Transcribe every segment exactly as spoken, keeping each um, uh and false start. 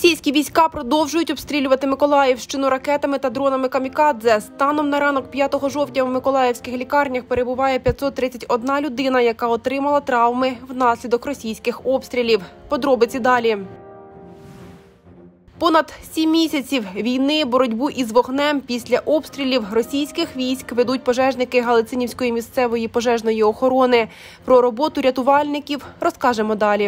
Російські війська продовжують обстрілювати Миколаївщину ракетами та дронами камікадзе. Станом на ранок п'ятого жовтня в миколаївських лікарнях перебуває п'ятсот тридцять одна людина, яка отримала травми внаслідок російських обстрілів. Подробиці далі. Понад сім місяців війни, боротьбу із вогнем після обстрілів російських військ ведуть пожежники Галицинівської місцевої пожежної охорони. Про роботу рятувальників розкажемо далі.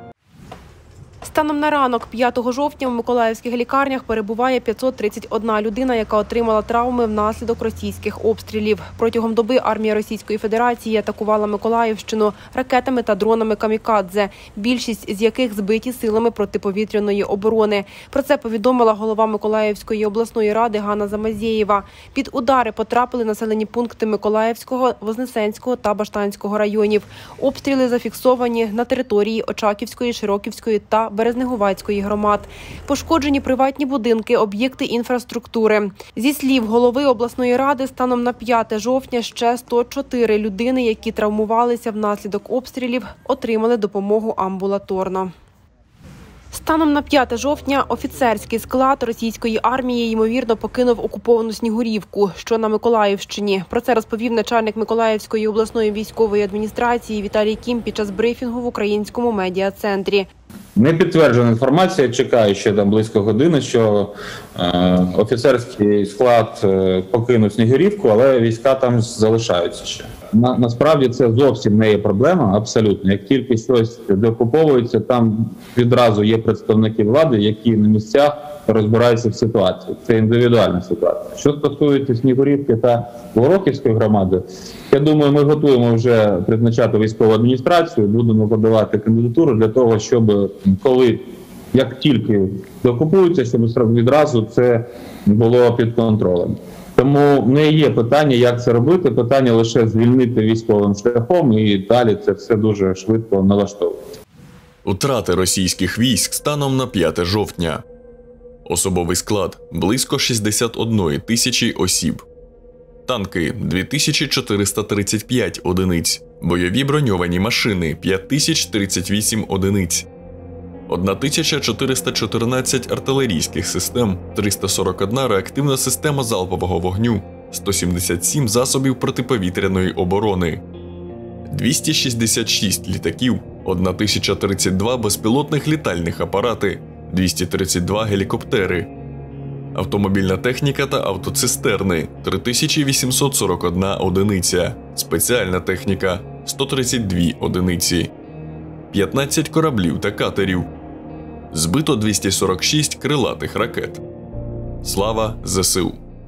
Станом на ранок п'ятого жовтня в миколаївських лікарнях перебуває п'ятсот тридцять одна людина, яка отримала травми внаслідок російських обстрілів. Протягом доби армія Російської Федерації атакувала Миколаївщину ракетами та дронами камікадзе, більшість з яких збиті силами протиповітряної оборони. Про це повідомила голова Миколаївської обласної ради Ганна Замазєєва. Під удари потрапили населені пункти Миколаївського, Вознесенського та Баштанського районів. Обстріли зафіксовані на території Очаківської, Широківської та Березнегуватської громад. Пошкоджені приватні будинки, об'єкти інфраструктури. Зі слів голови обласної ради, станом на п'яте жовтня ще сто чотири людини, які травмувалися внаслідок обстрілів, отримали допомогу амбулаторно. Станом на п'яте жовтня офіцерський склад російської армії, ймовірно, покинув окуповану Снігурівку, що на Миколаївщині. Про це розповів начальник Миколаївської обласної військової адміністрації Віталій Кім під час брифінгу в українському медіа-центрі. Не підтверджена інформація, чекаю ще там близько години, що е, офіцерський склад е, покинув Снігурівку, але війська там залишаються ще. На, насправді це зовсім не є проблема, абсолютно. Як тільки щось деокуповується, там відразу є представники влади, які на місцях розбираються в ситуації. Це індивідуальна ситуація. Що стосується Снігурівки та Горохівської громади, я думаю, ми готуємо вже призначати військову адміністрацію, будемо подавати кандидатуру для того, щоб коли, як тільки деокупуються, щоб відразу це було під контролем. Тому не є питання, як це робити, питання лише звільнити військовим шляхом, і далі це все дуже швидко налаштовується. Утрати російських військ станом на п'яте жовтня. Особовий склад – близько шістдесят одної тисячі осіб. Танки – дві тисячі чотириста тридцять п'ять одиниць. Бойові броньовані машини – п'ять тисяч тридцять вісім одиниць. тисяча чотириста чотирнадцять артилерійських систем, триста сорок одна реактивна система залпового вогню, сто сімдесят сім засобів протиповітряної оборони, двісті шістдесят шість літаків, тисяча тридцять два безпілотних літальних апарати, двісті тридцять два гелікоптери, автомобільна техніка та автоцистерни – три тисячі вісімсот сорок одна одиниця, спеціальна техніка – сто тридцять дві одиниці, п'ятнадцять кораблів та катерів. Збито двісті сорок шість крилатих ракет. Слава ЗСУ!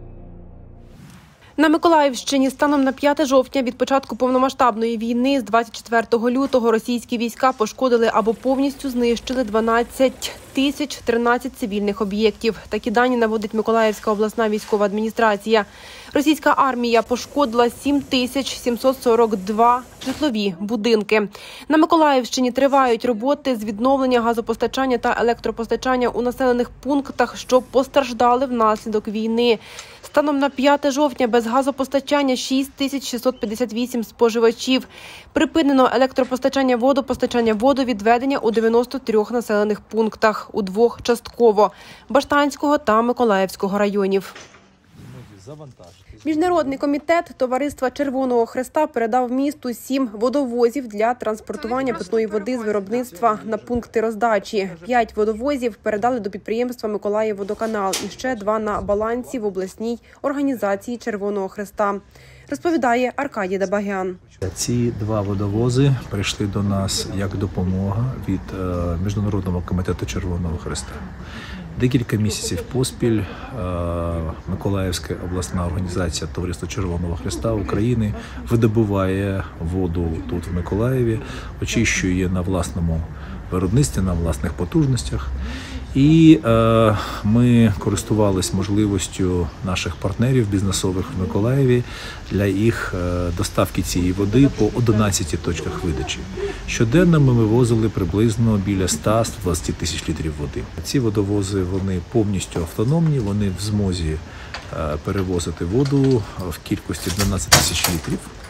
На Миколаївщині станом на п'яте жовтня від початку повномасштабної війни з двадцять четвертого лютого російські війська пошкодили або повністю знищили дванадцять тисяч тринадцять цивільних об'єктів. Такі дані наводить Миколаївська обласна військова адміністрація. Російська армія пошкодила сім тисяч сімсот сорок два житлові будинки. На Миколаївщині тривають роботи з відновлення газопостачання та електропостачання у населених пунктах, що постраждали внаслідок війни. Станом на п'яте жовтня без газопостачання шість тисяч шістсот п'ятдесят вісім споживачів. Припинено електропостачання, водопостачання, водовідведення у дев'яноста трьох населених пунктах, у двох частково – Баштанського та Миколаївського районів. Міжнародний комітет Товариства Червоного Хреста передав місту сім водовозів для транспортування питної води з виробництва на пункти роздачі. П'ять водовозів передали до підприємства «Миколаївводоканал» і ще два на балансі в обласній організації Червоного Хреста. Розповідає Аркадій Дабагян. Ці два водовози прийшли до нас як допомога від Міжнародного комітету Червоного Хреста. Декілька місяців поспіль Миколаївська обласна організація Товариства Червоного Хреста України видобуває воду тут в Миколаєві, очищує на власному виробництві, на власних потужностях. І е, ми користувалися можливістю наших партнерів бізнесових в Миколаєві для їх е, доставки цієї води по одинадцяти точках видачі. Щоденно ми вивозили приблизно біля ста — ста двадцяти тисяч літрів води. Ці водовози вони повністю автономні, вони в змозі е, перевозити воду в кількості дванадцять тисяч літрів.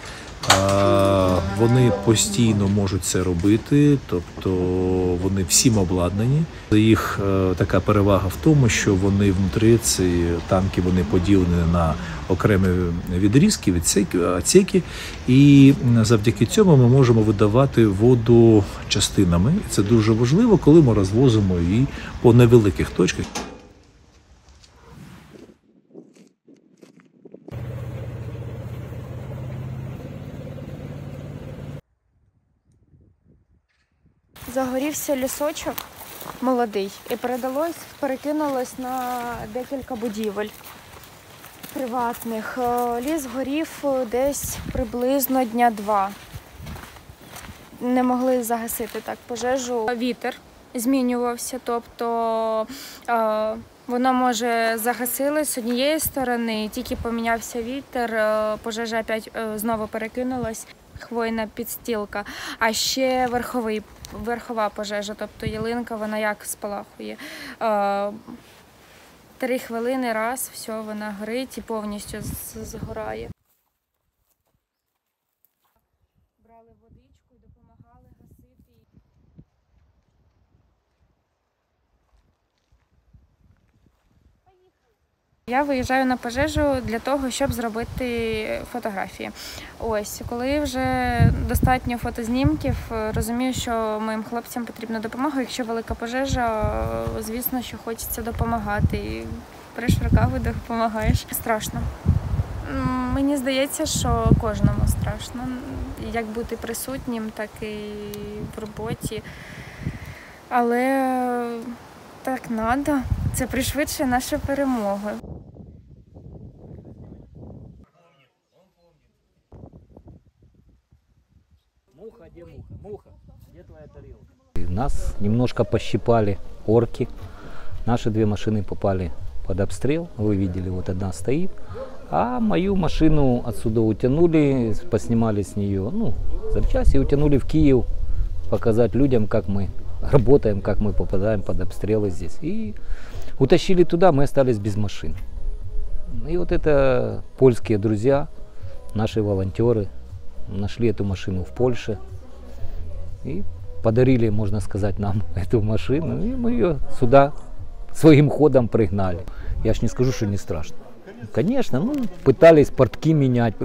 Вони постійно можуть це робити, тобто вони всім обладнані. Їх така перевага в тому, що вони внутрі, ці танки, вони поділені на окремі відрізки, відсеки, і завдяки цьому ми можемо видавати воду частинами. І це дуже важливо, коли ми розвозимо її по невеликих точках. Загорівся лісочок молодий і передалось, перекинулось на декілька будівель приватних. Ліс горів десь приблизно дня два. Не могли загасити так пожежу. Вітер змінювався, тобто воно, може, загасилось з однієї сторони, тільки помінявся вітер, пожежа опять знову перекинулась. Хвойна підстілка, а ще верховий, верхова пожежа, тобто ялинка, вона як спалахує. Три хвилини раз, все, вона горить і повністю згорає. Брали водичку, допомагали гасити. Я виїжджаю на пожежу для того, щоб зробити фотографії. Ось, коли вже достатньо фотознімків, розумію, що моїм хлопцям потрібна допомога. Якщо велика пожежа, звісно, що хочеться допомагати. Береш рукаву, допомагаєш. Страшно. Мені здається, що кожному страшно. Як бути присутнім, так і в роботі. Але так треба. Це пришвидшує нашу перемогу. Муха, где муха? Муха, где твоя тарелка? Нас немножко пощипали орки. Наши две машины попали под обстрел. Вы видели, вот одна стоит. А мою машину отсюда утянули, поснимали с нее, ну, запчасти, и утянули в Киев, показать людям, как мы работаем, как мы попадаем под обстрелы здесь. И утащили туда, мы остались без машин. И вот это польские друзья, наши волонтеры, нашли эту машину в Польше и подарили, можно сказать, нам эту машину. И мы ее сюда своим ходом пригнали. Я ж не скажу, что не страшно. Конечно, ну, пытались портки менять.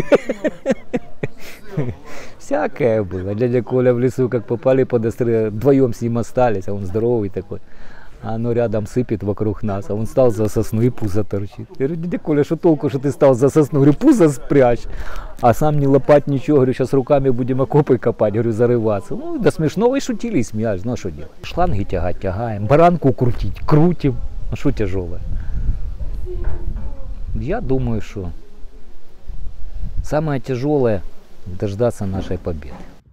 Всякое было. Дядя Коля в лесу, как попали под обстрел, вдвоем с ним остались, а он здоровый такой. А оно рядом сыпет вокруг нас, а он стал за сосну и пузо торчит. Я говорю, дядя Коля, что толку, что ты стал за сосну? Говорю, пузо спрячь. А сам не лопать ничего, говорю, сейчас руками будем окопы копать, говорю, зарываться. Ну, до смешного и шутили, и смеялись, ну а что делать? Шланги тягать, тягаем, баранку крутить, крутим, ну что тяжелое? Я думаю, что самое тяжелое – дождаться нашей победы.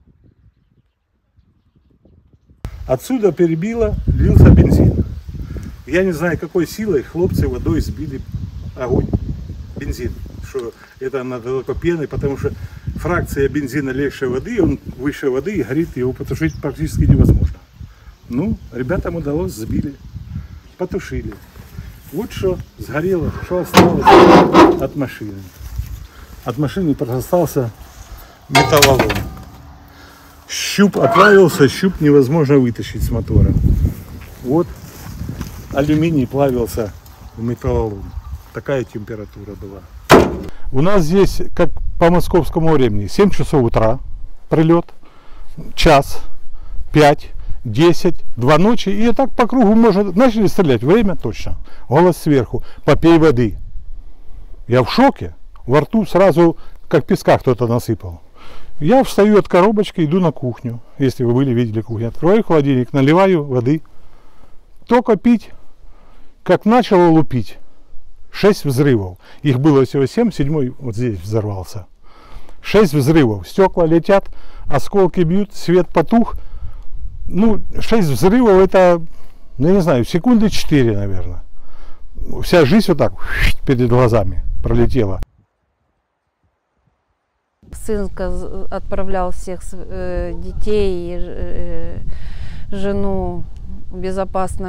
Отсюда перебило, лился бензин. Я не знаю, какой силой хлопцы водой сбили огонь, бензин. Что это надо только пеной, потому что фракция бензина легче воды, он выше воды и горит, его потушить практически невозможно. Ну, ребятам удалось, сбили, потушили. Вот что сгорело, что осталось от машины. От машины просто остался металлолом. Щуп отплавился, щуп невозможно вытащить с мотора. Вот алюминий плавился в металлолом. Такая температура была. У нас здесь, как по московскому времени, семь часов утра прилет, час, пять, десять, два ночи. И так по кругу можно, начали стрелять. Время точно. Голос сверху. Попей воды. Я в шоке. Во рту сразу, как песка кто-то насыпал. Я встаю от коробочки, иду на кухню. Если вы были, видели кухню. Открываю холодильник, наливаю воды. Только пить. Как начало лупить. Шесть взрывов. Их было всего семь, седьмой вот здесь взорвался. Шесть взрывов. Стекла летят, осколки бьют, свет потух. Ну, шесть взрывов это, ну, я не знаю, секунды четыре, наверное. Вся жизнь вот так перед глазами пролетела. Сын отправлял всех детей и жену в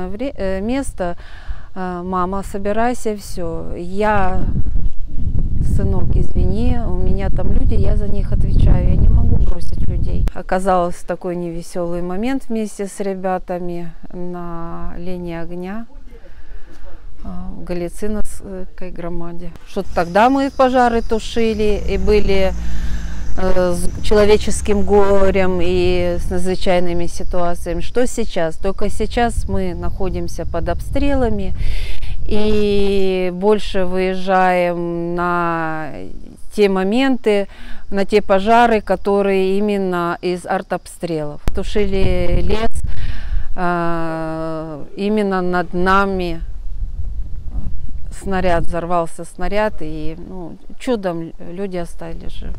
безопасное место. Мама, собирайся, все. Я сынок, извини, у меня там люди, я за них отвечаю, я не могу бросить людей. Оказалось такой невеселый момент вместе с ребятами на линии огня в Галициновской громаде. Что тогда мы пожары тушили и были с человеческим горем и с надзвычайными ситуациями. Что сейчас? Только сейчас мы находимся под обстрелами и больше выезжаем на те моменты, на те пожары, которые именно из артобстрелов. Тушили лес именно над нами. Снаряд, взорвался снаряд, и ну, чудом люди остались живы.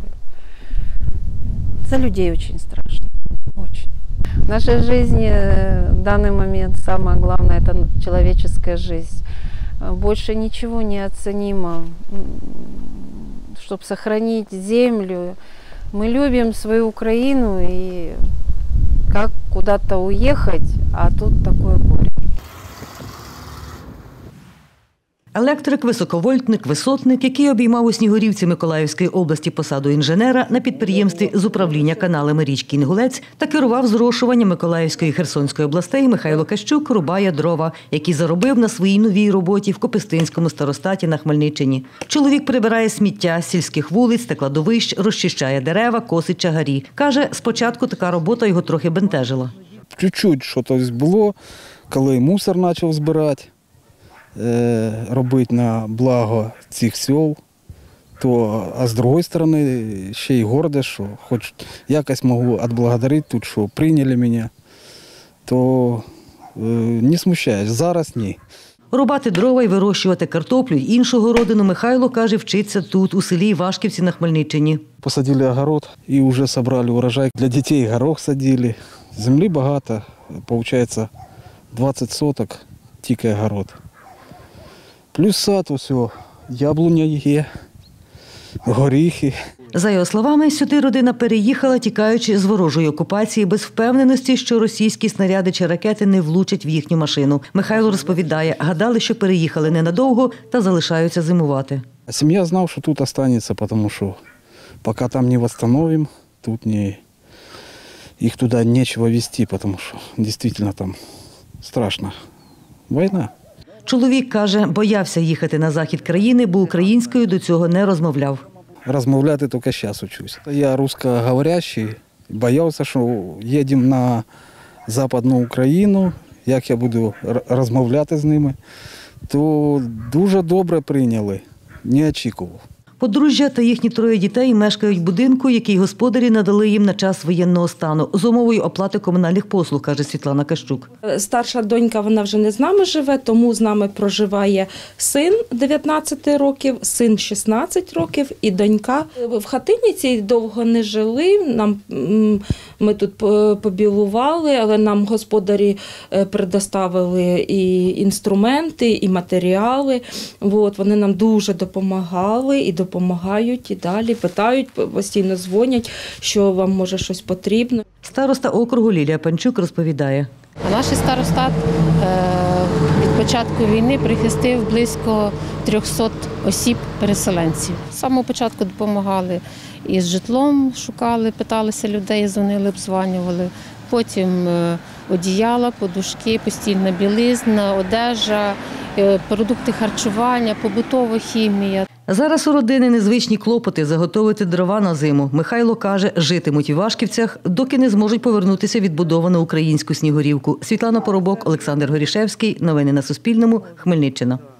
За людей очень страшно, очень. В нашей жизни в данный момент самое главное – это человеческая жизнь. Больше ничего неоценимо, чтобы сохранить землю. Мы любим свою Украину, и как куда-то уехать, а тут такое горе. Електрик, високовольтник, який обіймав у Снігурівці Миколаївської області посаду інженера на підприємстві з управління каналами річки Інгулець та керував зрошуванням Миколаївської і Херсонської областей, Михайло Кащук рубає дрова, які заробив на своїй новій роботі в Копистинському старостаті на Хмельниччині. Чоловік прибирає сміття з сільських вулиць та кладовищ, розчищає дерева, косить чагарі. Каже, спочатку така робота його трохи бентежила. Чуть-чуть щось було, коли мусор почав збирати. Робити на благо цих сел, то, а з іншої сторони, ще й горде, що хоч якось можу відблагодарити тут, що прийняли мене, то е, не смущаюсь, зараз ні. Рубати дрова і вирощувати картоплю й іншу городину Михайло, каже, вчиться тут, у селі Івашківці на Хмельниччині. Посадили огород і вже зібрали урожай. Для дітей горох садили. Землі багато, виходить двадцять соток, тільки огород. Плюс сад, усе, яблуня є, горіхи. За його словами, сюди родина переїхала, тікаючи з ворожої окупації, без впевненості, що російські снаряди чи ракети не влучать в їхню машину. Михайло розповідає, гадали, що переїхали ненадовго та залишаються зимувати. Сім'я знав, що тут залишиться, тому що поки там не відновимо, тут не... їх туди нічого везти, тому що дійсно там страшна війна. Чоловік, каже, боявся їхати на захід країни, бо українською до цього не розмовляв. Розмовляти тільки зараз учусь. Я русскоговорящий, боявся, що їдемо на Західну Україну, як я буду розмовляти з ними, то дуже добре прийняли, не очікував. Подружжя та їхні троє дітей мешкають в будинку, який господарі надали їм на час воєнного стану, з умовою оплати комунальних послуг, каже Світлана Кащук. Старша донька, вона вже не з нами живе, тому з нами проживає син дев'ятнадцять років, син шістнадцять років і донька. В хатині цій довго не жили, нам, ми тут побілували, але нам господарі предоставили і інструменти, і матеріали. От, вони нам дуже допомагали і допомагали. Допомагають і далі, питають, постійно дзвонять, що вам може щось потрібно. Староста округу Лілія Панчук розповідає. Наш старостат від початку війни прихистив близько трьохсот осіб-переселенців. З самого початку допомагали і з житлом, шукали, питалися людей, дзвонили, обдзванювали. Потім одіяла, подушки, постільна білизна, одежа, продукти харчування, побутова хімія. Зараз у родини незвичні клопоти заготовити дрова на зиму. Михайло каже, житимуть в Івашківцях, доки не зможуть повернутися відбудовану українську Снігурівку. Світлана Поробок, Олександр Горішевський. Новини на Суспільному. Хмельниччина.